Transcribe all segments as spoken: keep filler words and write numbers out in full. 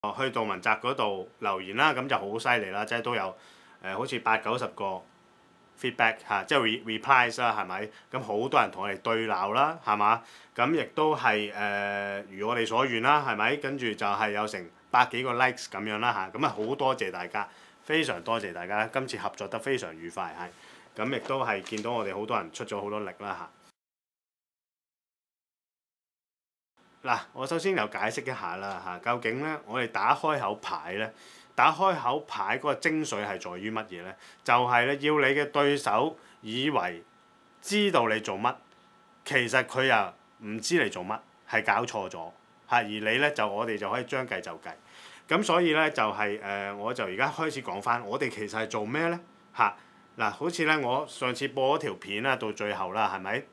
去杜汶澤嗰度留言啦，咁就好犀利啦，即係都有誒、呃、好似八九十個 feedback 嚇，即係 re replies 啦，係咪？咁好多人同我哋對鬧啦，係嘛？咁亦都係誒、呃、如我哋所願啦，係咪？跟住就係有成百幾個 likes 咁樣啦嚇，咁啊好多謝大家，非常多謝大家，今次合作得非常愉快係，咁亦都係見到我哋好多人出咗好多力啦嚇。嗱，我首先又解釋一下啦嚇，究竟咧我哋打開口牌咧，打開口牌嗰個精髓係在於乜嘢咧？就係咧要你嘅對手以為知道你做乜，其實佢又唔知你做乜，係搞錯咗嚇，而你咧就我哋就可以將計就計。咁所以咧就係、是、誒、呃，我就而家開始講翻，我哋其實係做咩咧嚇？嗱，好似咧我上次播嗰條片啦，到最後啦，係咪？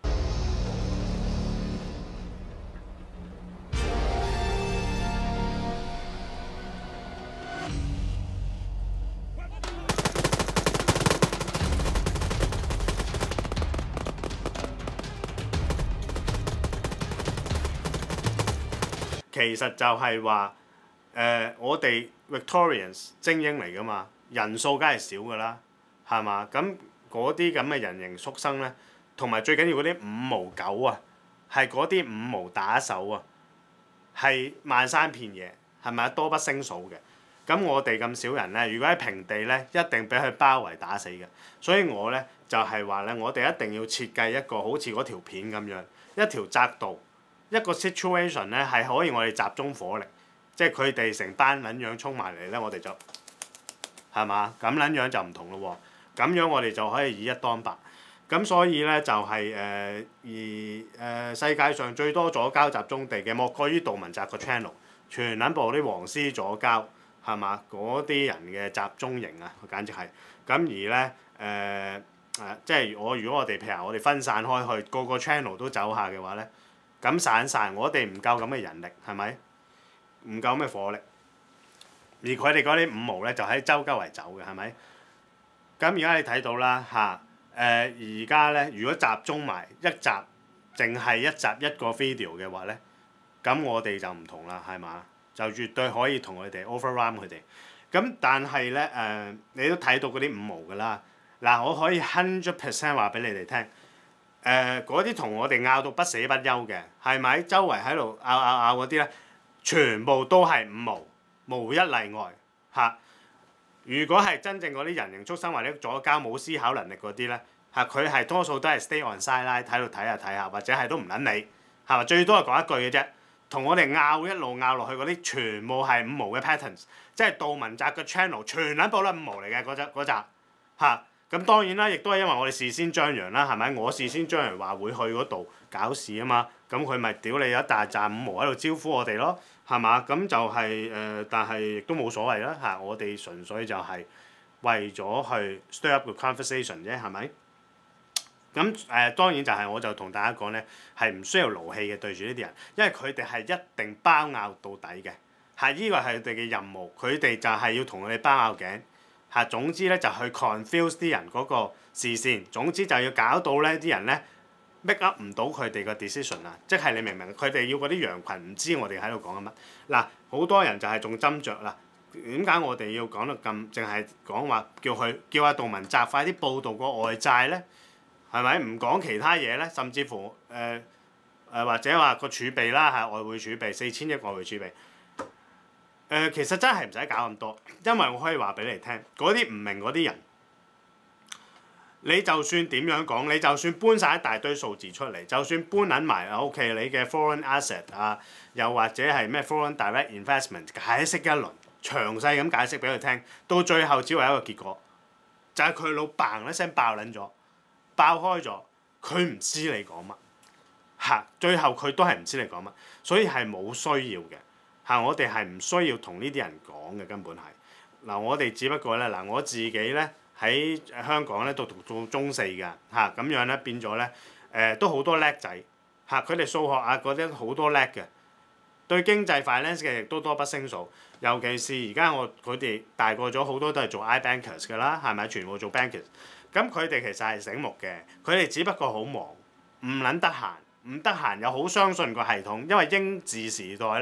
其實就係話誒，我哋 Victorians 精英嚟噶嘛，人數梗係少噶啦，係嘛？咁嗰啲咁嘅人形畜生咧，同埋最緊要嗰啲五毛狗啊，係嗰啲五毛打手啊，係漫山遍野，係咪啊？多不勝數嘅。咁我哋咁少人咧，如果喺平地咧，一定俾佢包圍打死嘅。所以我咧就係話咧，我哋一定要設計一個好似嗰條片咁樣一條窄道。一個 situation 咧係可以我哋集中火力，即係佢哋成班撚樣衝埋嚟咧，我哋就係嘛？咁撚樣就唔同咯喎，咁樣我哋就可以以一當百。咁所以咧就係、是、誒、呃、而誒、呃、世界上最多左膠集中地嘅莫過於杜汶澤個 channel， 全撚部啲黃絲左膠係嘛？嗰啲人嘅集中營啊，簡直係。咁而咧誒誒，即係我如果我哋譬如我哋分散開去，個個 channel 都走下嘅話咧。咁散晒，我哋唔夠咁嘅人力，係咪？唔夠咩火力？而佢哋嗰啲五毛咧，就喺周周圍走嘅，係咪？咁而家你睇到啦嚇，誒而家咧，如果集中埋一集，淨係一集一個 video 嘅話咧，咁我哋就唔同啦，係嘛？就絕對可以同佢哋 overrun 佢哋。咁但係咧誒，你都睇到嗰啲五毛㗎啦。嗱，我可以 hundred percent 話俾你哋聽。誒嗰啲同我哋拗到不死不休嘅，係咪？周圍喺度拗拗拗嗰啲咧，全部都係五毛，無一例外嚇、啊。如果係真正嗰啲人形畜生或者左膠冇思考能力嗰啲咧，嚇佢係多數都係 stay on sideline 喺度睇下睇下，或者係都唔撚理，係嘛？最多係講一句嘅啫。同我哋拗一路拗落去嗰啲，全部係五毛嘅 patterns， 即係杜汶澤嘅 channel 全撚部都係五毛嚟嘅嗰集嗰集嚇。咁當然啦，亦都係因為我哋事先張揚啦，係咪？我事先張揚話會去嗰度搞事啊嘛，咁佢咪屌你有一大紮五毛喺度招呼我哋咯，係嘛？咁就係、是、誒、呃，但係亦都冇所謂啦嚇，我哋純粹就係為咗去 stir up 個 conversation 啫，係咪？咁誒、呃、當然就係我就同大家講咧，係唔需要勞氣嘅對住呢啲人，因為佢哋係一定包拗到底嘅，係呢個係佢哋嘅任務，佢哋就係要同我哋包拗頸。嚇，總之咧就去 confuse 啲人嗰個視線，總之就要搞到咧啲人咧 make up 唔到佢哋嘅 decision 啊！即係你明唔明？佢哋要嗰啲羊群唔知我哋喺度講緊乜。嗱，好多人就係仲斟酌啦。點解我哋要講到咁？淨係講話叫佢叫阿杜汶澤快啲報導個外債咧，係咪？唔講其他嘢咧，甚至乎誒誒、呃、或者話個儲備啦，係外匯儲備四千億外匯儲備。誒、呃、其實真係唔使搞咁多，因為我可以話俾你聽，嗰啲唔明嗰啲人，你就算點樣講，你就算搬晒一大堆數字出嚟，就算搬撚埋 O.K. 你嘅 foreign asset 啊，又或者係咩 foreign direct investment 解釋一輪，詳細咁解釋俾佢聽，到最後只會有一個結果，就係、是、佢腦嘭一聲爆撚咗，爆開咗，佢唔知你講乜，嚇，最後佢都係唔知你講乜，所以係冇需要嘅。嚇！我哋係唔需要同呢啲人講嘅，根本係嗱，我哋只不過咧嗱，我自己咧喺香港咧都讀到中四㗎嚇，咁樣咧變咗咧誒都好多叻仔嚇，佢哋數學啊嗰啲好多叻嘅，對經濟 finance 嘅亦都多不勝數，尤其是而家我佢哋大個咗好多都係做 I-bankers 㗎啦，係咪？全部做 bankers，咁佢哋其實係醒目嘅，佢哋只不過好忙，唔撚得閒，唔得閒又好相信個系統，因為英治時代咧。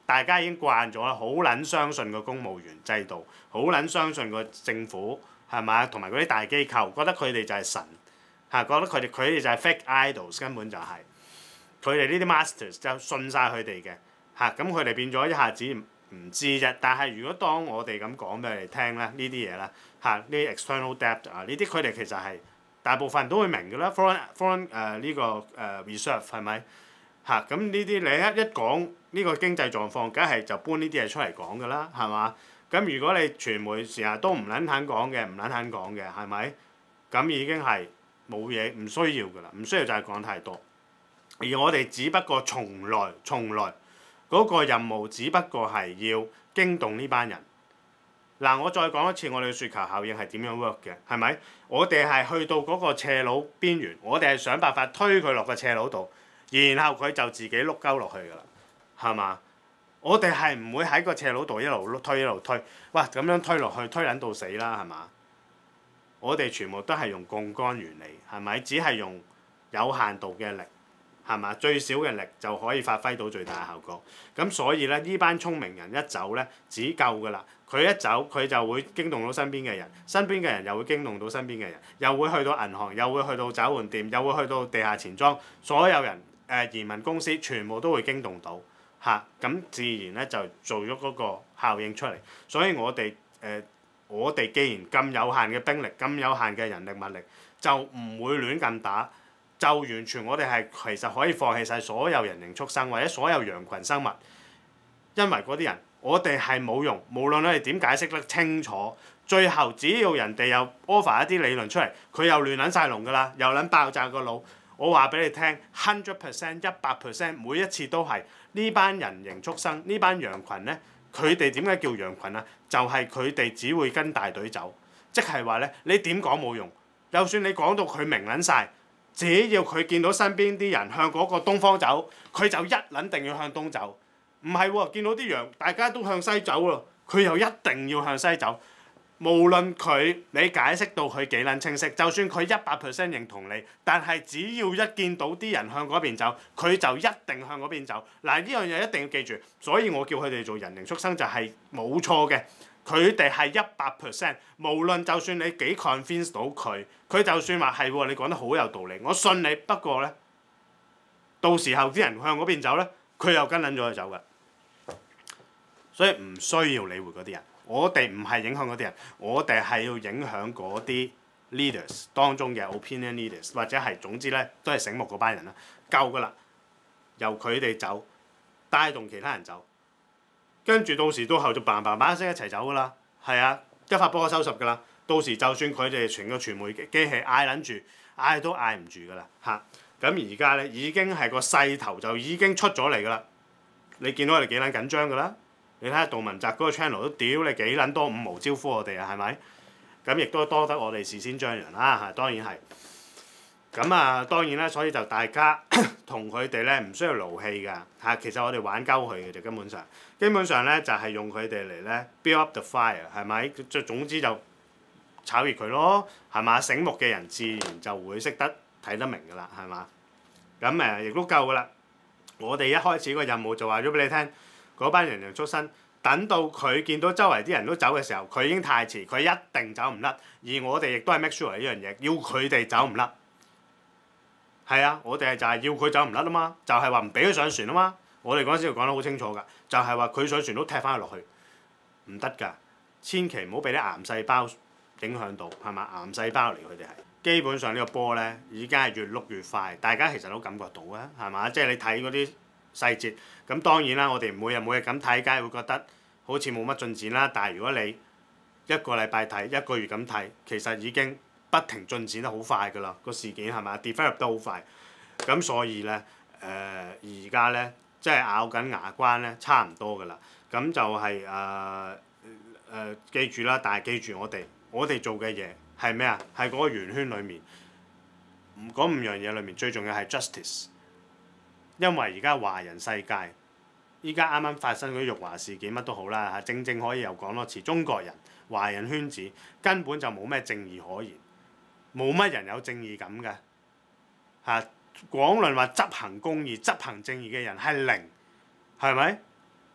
大家已經慣咗啦，好撚相信個公務員制度，好撚相信個政府係咪？同埋嗰啲大機構，覺得佢哋就係神嚇，覺得佢哋佢哋就係 fake idols，根本就係佢哋呢啲 masters 就信晒佢哋嘅嚇，咁佢哋變咗一下子唔知啫。但係如果當我哋咁講俾佢哋聽咧，呢啲嘢啦嚇，呢啲 external debt 啊，呢啲佢哋其實係大部分人都會明㗎啦。foreign foreign 誒呢個誒 reserve 係咪嚇？咁呢啲你一一講呢個經濟狀況，梗係就搬呢啲嘢出嚟講㗎啦，係嘛？咁如果你傳媒成日都唔撚肯講嘅，唔撚肯講嘅，係咪？咁已經係冇嘢，唔需要㗎啦，唔需要就係講太多。而我哋只不過從來從來嗰個任務，只不過係要驚動呢班人。嗱，我再講一次，我哋嘅雪球效應係點樣 work 嘅？係咪？我哋係去到嗰個斜路邊緣，我哋係想辦法推佢落個斜路度，然後佢就自己碌鳩落去㗎啦，係嘛？我哋係唔會喺個斜路度一路推一路推，哇咁樣推落去，推撚到死啦，係嘛？我哋全部都係用槓桿原理，係咪？只係用有限度嘅力。係嘛？最少嘅力就可以發揮到最大嘅效果。咁所以咧，呢班聰明人一走咧，只夠㗎啦。佢一走，佢就會驚動到身邊嘅人，身邊嘅人又會驚動到身邊嘅人，又會去到銀行，又會去到找換店，又會去到地下錢莊，所有人誒、呃、移民公司全部都會驚動到嚇。咁、啊、自然咧就做咗嗰個效應出嚟。所以我哋誒、呃、我哋既然咁有限嘅兵力，咁有限嘅人力物力，就唔會亂咁打。就完全我哋係其實可以放棄晒所有人形畜生或者所有羊群生物，因為嗰啲人我哋係冇用，無論你哋點解釋得清楚，最後只要人哋又 offer 一啲理論出嚟，佢又亂撚晒龍㗎啦，又撚爆炸個腦。我話俾你聽，hundred percent 一百 percent 每一次都係呢班人形畜生，呢班羊群咧，佢哋點解叫羊群啊？就係佢哋只會跟大隊走，即係話咧，你點講冇用，就算你講到佢明撚晒。只要佢見到身邊啲人向嗰個東方走，佢就一撚定要向東走。唔係喎，見到啲羊大家都向西走咯，佢又一定要向西走。無論佢你解釋到佢幾撚清晰，就算佢一百 percent 認同你，但係只要一見到啲人向嗰邊走，佢就一定向嗰邊走。嗱，呢樣嘢一定要記住，所以我叫佢哋做人形畜生就係冇錯嘅。佢哋係一百 percent， 無論就算你幾 convince 到佢，佢就算話係喎，你講得好有道理，我信你。不過咧，到時候啲人向嗰邊走咧，佢又跟撚咗去走㗎。所以唔需要理會嗰啲人，我哋唔係影響嗰啲人，我哋係要影響嗰啲 leaders 當中嘅 opinion leaders， 或者係總之咧都係醒目嗰班人啦，夠㗎啦，由佢哋走，帶動其他人走。跟住到時到後就嘭嘭嘭一聲一齊走㗎啦，係啊，一發波收拾㗎啦。到時就算佢哋全個傳媒機器嗌撚住，嗌都嗌唔住㗎啦嚇。咁而家咧已經係個勢頭就已經出咗嚟㗎啦。你見到我哋幾撚緊張㗎啦？你睇下杜汶澤嗰個 channel 都屌你幾撚多五毛招呼我哋啊，係咪？咁亦都多得我哋事先張揚啦嚇，當然係。咁啊，當然啦，所以就大家同佢哋咧唔需要勞氣㗎嚇。其實我哋玩鳩佢嘅就根本上，基本上咧就係、是、用佢哋嚟咧 build up the fire 係咪？即總之就炒熱佢咯，係嘛？醒目嘅人自然就會識得睇得明㗎啦，係嘛？咁誒亦都夠㗎啦。我哋一開始個任務就話咗俾你聽，嗰班人形畜生，等到佢見到周圍啲人都走嘅時候，佢已經太遲，佢一定走唔甩。而我哋亦都係 make sure 呢樣嘢，要佢哋走唔甩。係啊，我哋係就係要佢走唔甩啊嘛，就係話唔俾佢上船啊嘛。我哋嗰陣時就講得好清楚㗎，就係話佢上船都踢翻佢落去，唔得㗎。千祈唔好俾啲癌細胞影響到，係嘛？癌細胞嚟佢哋係。基本上呢個波咧，已經係越碌越快，大家其實都感覺到啊，係嘛？即係你睇嗰啲細節，咁當然啦，我哋每日每日咁睇，梗係會覺得好似冇乜進展啦。但係如果你一個禮拜睇，一個月咁睇，其實已經不停進展得好快㗎啦，個事件係咪 develop 得好快，咁所以咧誒而家咧即係咬緊牙關咧，差唔多㗎啦。咁就係誒誒記住啦，但係記住我哋我哋做嘅嘢係咩啊？係嗰個圓圈裡面，嗰五樣嘢裡面最重要係 justice， 因為而家華人世界依家啱啱發生嗰啲辱華事件乜都好啦嚇，正正可以又講多次，中國人華人圈子根本就冇咩正義可言。冇乜人有正義感㗎嚇，廣論話執行公義、執行正義嘅人係零，係咪？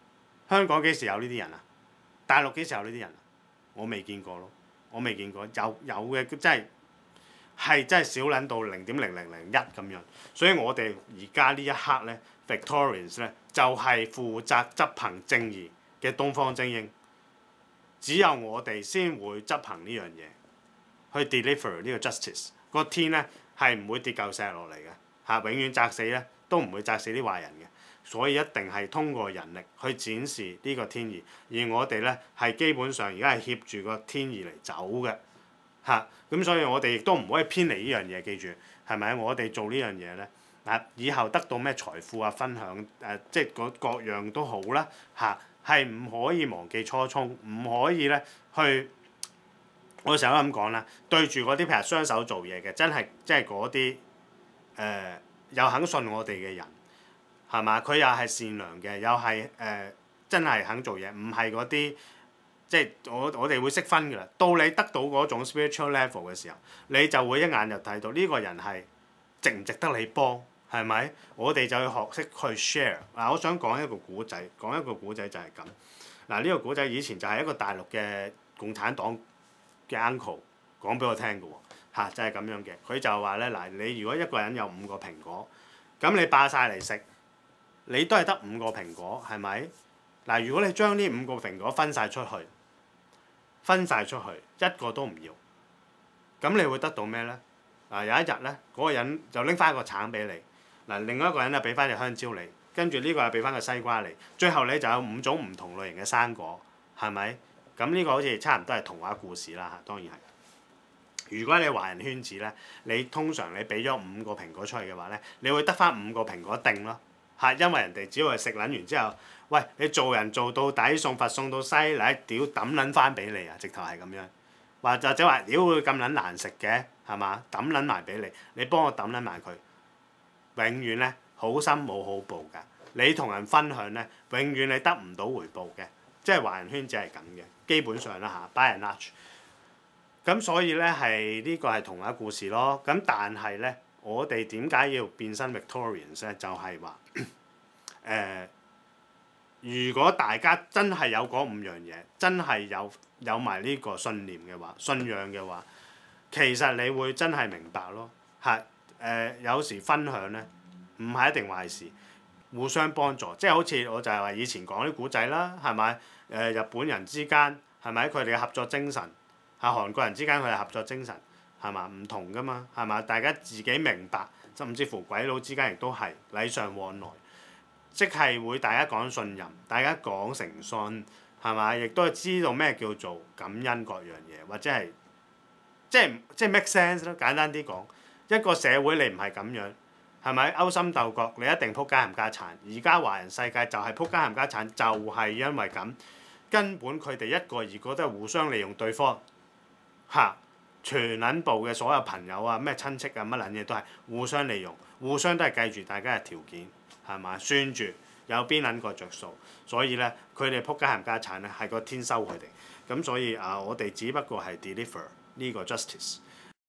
香港幾時有呢啲人啊？大陸幾時有呢啲人啊？我未見過咯，我未見過有有嘅真係係真係少撚到零點零零零一咁樣，所以我哋而家呢一刻咧 Victorians 咧就係、是、負責執行正義嘅東方精英，只有我哋先會執行呢樣嘢，去 deliver 呢個 justice。個天咧係唔會跌嚿石落嚟嘅嚇，永遠擲死咧都唔會擲死啲壞人嘅。所以一定係通過人力去展示呢個天意，而我哋咧係基本上而家係協住個天意嚟走嘅嚇，咁、啊、所以我哋亦都唔可以偏離呢樣嘢，記住係咪？我哋做呢樣嘢咧，啊以後得到咩財富啊分享誒、啊，即係各各樣都好啦嚇，係、啊、唔可以忘記初衷，唔可以咧去，我成日都咁講啦，對住嗰啲譬如雙手做嘢嘅，真係即係嗰啲誒又肯信我哋嘅人。係嘛？佢又係善良嘅，又係誒、呃、真係肯做嘢，唔係嗰啲即係我我哋會識分㗎啦。到你得到嗰種 spiritual level 嘅時候，你就會一眼就睇到呢個人係值唔值得你幫，係咪？我哋就要學識去 share。嗱、啊，我想講一個古仔，講一個古仔就係咁。嗱、啊，呢、這個古仔以前就係一個大陸嘅共產黨嘅 uncle 講俾我聽嘅喎，嚇就係、是、咁樣嘅。佢就話咧嗱，你如果一個人有五個蘋果，咁你霸晒嚟食。你都係得五個蘋果，係咪？嗱，如果你將呢五個蘋果分晒出去，分晒出去，一個都唔要，咁你會得到咩咧？嗱，有一日咧，嗰個人就拎翻一個橙俾你，嗱，另外一個人就俾翻隻香蕉你，跟住呢個又俾翻個西瓜你，最後你就有五種唔同類型嘅生果，係咪？咁呢個好似差唔多係童話故事啦嚇，當然係。如果你華人圈子咧，你通常你俾咗五個蘋果出去嘅話咧，你會得翻五個蘋果定咯。係，因為人哋只要係食撚完之後，喂，你做人做到底，送佛送到西，嚟屌抌撚翻俾你啊！直頭係咁樣，或者或者話屌會咁撚難食嘅，係嘛？抌撚埋俾你，你幫我抌撚埋佢，永遠咧好心冇好報㗎。你同人分享咧，永遠你得唔到回報嘅，即係華人圈子係咁嘅，基本上啦嚇 by and large。咁所以咧係呢個係童話故事咯。咁但係咧。我哋點解要變身 Victorians 咧？就係話誒，如果大家真係有嗰五樣嘢，真係有有埋呢個信念嘅話、信仰嘅話，其實你會真係明白咯。係誒、呃，有時分享咧，唔係一定壞事，互相幫助，即係好似我就係話以前講啲古仔啦，係咪？誒、呃，日本人之間係咪佢哋嘅合作精神？係韓國人之間佢哋合作精神。係嘛？唔同㗎嘛，係嘛？大家自己明白，甚至乎鬼佬之間亦都係禮尚往來，即係會大家講信任，大家講誠信，係嘛？亦都係知道咩叫做感恩各樣嘢，或者係即係即係 make sense 咯。簡單啲講，一個社會你唔係咁樣，係咪勾心鬥角？你一定仆街冚家產。而家華人世界就係仆街冚家產，就係因為咁，根本佢哋一個二個都係互相利用對方，嚇。全撚部嘅所有朋友啊，咩親戚啊，乜撚嘢都係互相利用，互相都係計住大家嘅條件，係嘛？算住有邊撚個着數，所以咧佢哋仆街冚家產咧係個天收佢哋，咁所以啊我哋只不過係 deliver 呢個 justice。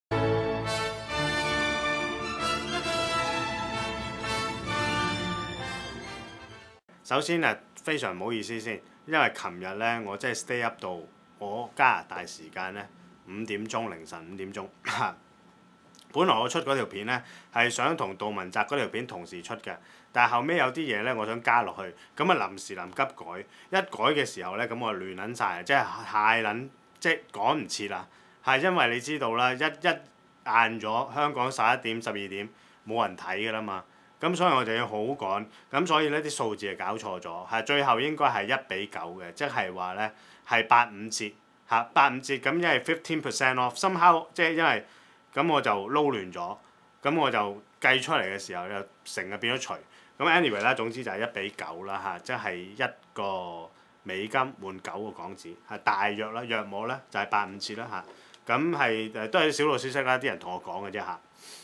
首先啊，非常唔好意思先，因為琴日咧我真係 stay up 到我加拿大時間咧。五點鐘凌晨五點鐘，本來我出嗰條片咧係想同杜汶澤嗰條片同時出嘅，但係後尾有啲嘢咧我想加落去，咁啊臨時臨急改，一改嘅時候咧咁我亂撚晒，即係太撚即係趕唔切啦，係因為你知道啦，一一晏咗香港十一點十二點冇人睇㗎啦嘛，咁所以我就要好趕，咁所以呢啲數字係搞錯咗，係最後應該係一比九嘅，即係話咧係八五折。嚇八五折咁，因為 fifteen percent off，somehow 即係因為咁我就撈亂咗，咁我就計出嚟嘅時候就成日變咗除，咁 anyway 啦，總之就係一比九啦嚇，即係一個美金換九個港紙，係大約啦，約莫咧就係八五折啦嚇，咁係誒都係啲小道消息啦，啲人同我講嘅啫嚇。